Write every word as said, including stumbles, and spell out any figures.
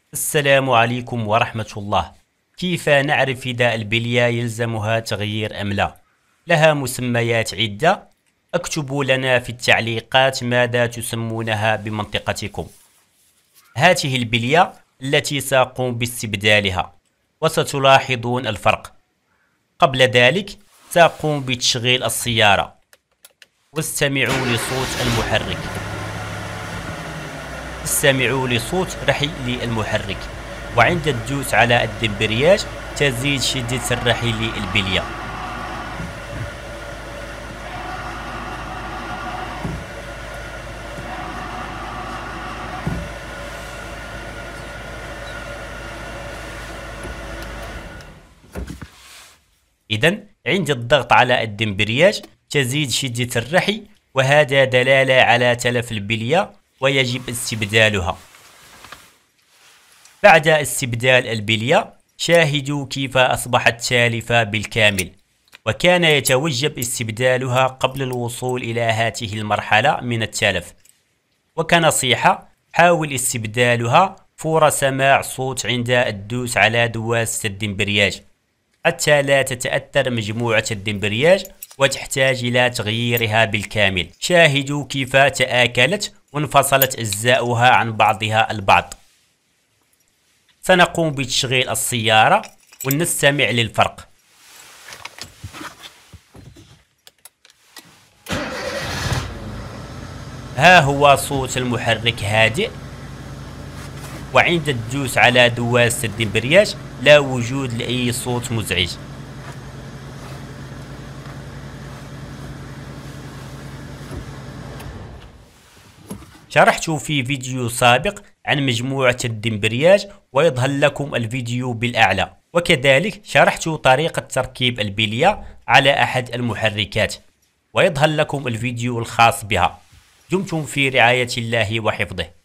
السلام عليكم ورحمة الله. كيف نعرف إذا البلية يلزمها تغيير أم لا؟ لها مسميات عدة. اكتبوا لنا في التعليقات ماذا تسمونها بمنطقتكم. هذه البلية التي سأقوم باستبدالها، وستلاحظون الفرق. قبل ذلك سأقوم بتشغيل السيارة، واستمعوا لصوت المحرك. استمعوا لصوت رحيل المحرك، وعند الدوس على الدمبرياج تزيد شدة الرحيل البلية. إذن عند الضغط على الدمبرياج تزيد شدة الرحي، وهذا دلالة على تلف البلية ويجب استبدالها. بعد استبدال البلية شاهدوا كيف أصبحت تالفة بالكامل، وكان يتوجب استبدالها قبل الوصول إلى هذه المرحلة من التلف. وكنصيحة، حاول استبدالها فور سماع صوت عند الدوس على دواسة الدمبرياج، حتى لا تتأثر مجموعة الدمبرياج وتحتاج إلى تغييرها بالكامل. شاهدوا كيف تآكلت وانفصلت أجزاؤها عن بعضها البعض. سنقوم بتشغيل السيارة ونستمع للفرق. ها هو صوت المحرك هادئ، وعند الدوس على دواسة الدمبرياج لا وجود لأي صوت مزعج. شرحت في فيديو سابق عن مجموعة الدمبرياج ويظهر لكم الفيديو بالأعلى، وكذلك شرحت طريقة تركيب البلية على أحد المحركات ويظهر لكم الفيديو الخاص بها. دمتم في رعاية الله وحفظه.